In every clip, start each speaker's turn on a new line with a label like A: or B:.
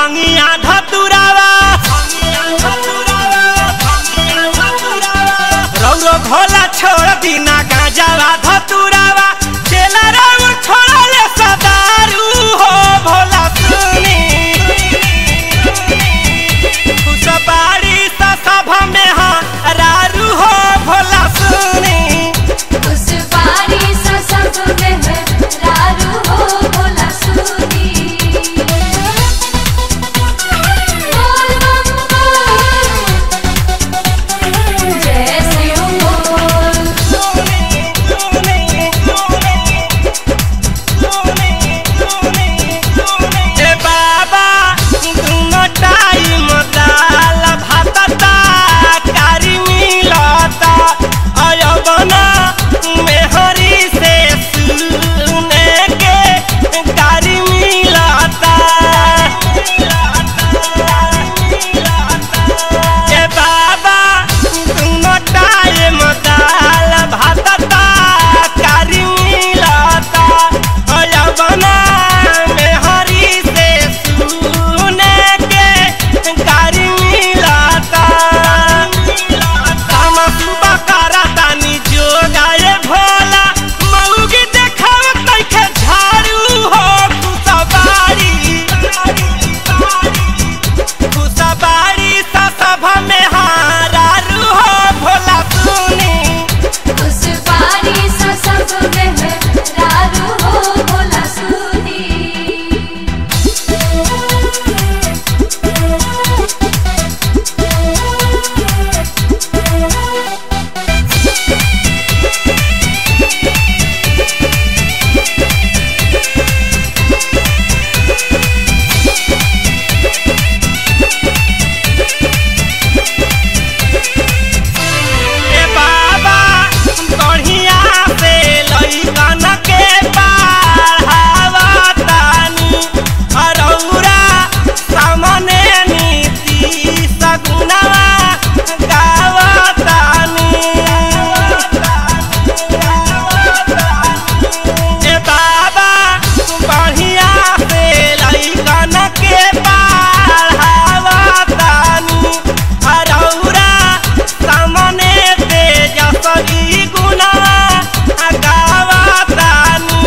A: भंगिया धतुरावा रौरो भोला छोड़ दीना गांजावा धतुरावा चेला रंग छोड़ा ले सदारू हो भोला सुनी खुशबाड़ी सा सभा में रारू हो भोला सुनी
B: खुशबाड़ी सा सब में रारू हो भोला सुनी बोल बम बोल जय शिव बोल
A: ए बाबा दोनों टाइम दाल भात कारी मिलता अयबना मेहरी से सुने के कारी मिलता ए बाबा दोनों टाइम दाल भात कारी मिलता अयबना मेहरी से सुने के कारी मिलता काम सुबह करतानी जोगाए भोला मऊगी देखावत नइखे झाड़ू हो खुशबाड़ी सा सभा में हारारू हो भोला सुनी
B: खुशबाड़ी सा सब में रारू हो भोला सुनी
A: ए बाबा बढ़िया से लइकन के पढ़ावतानी अरौरा सामने नीति सगुनवा गावतानी ए बाबा बढ़िया से लइकन के पढ़ावतानी अरौरा सामने तेजस्वी गुणवा गावतानी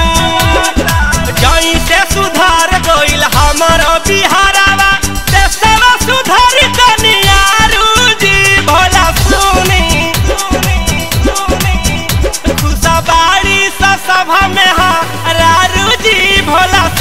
A: जैसे सुधार गइल हमर बिहारवा देशवा सुधार कनियारू जी भोला सुनी खुशबाड़ी सा सभा में रारू जी भोला